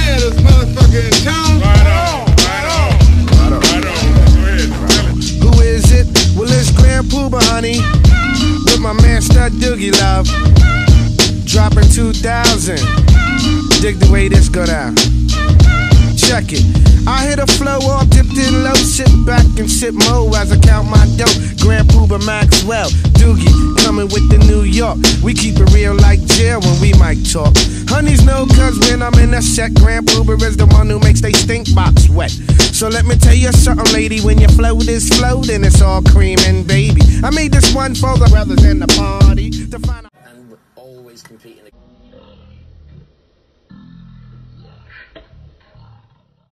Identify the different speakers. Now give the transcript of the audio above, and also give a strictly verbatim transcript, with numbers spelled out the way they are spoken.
Speaker 1: baddest motherfucker in town.
Speaker 2: Right on, right on, right on, right on. Go ahead, tell it.
Speaker 3: Who is it? Well, it's Grand Pooba, honey, with my man Stud Doogie Love. Dropping two thousand. Dig the way this go down. Check it. I hit a flow all dipped in low. Sit back and sip mo as I count my dough. Grand Pooba Maxwell, Doogie, coming with the New York. We keep it real like jail when we might talk. Honeys know cause when I'm in a set, Grand Pooba is the one who makes they stink box wet. So let me tell you something, lady, when your flow is floating, it's all creaming, baby. I made this one for the brothers in the party to find out.
Speaker 4: And we're always competing.